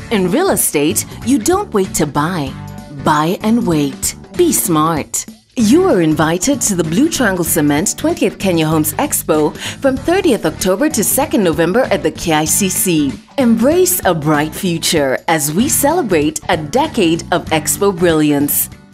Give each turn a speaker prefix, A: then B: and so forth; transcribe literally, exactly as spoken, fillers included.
A: In real estate, you don't wait to buy. Buy and wait. Be smart. You are invited to the Blue Triangle Cement twentieth Kenya Homes Expo from thirtieth October to second November at the K I C C. Embrace a bright future as we celebrate a decade of Expo brilliance.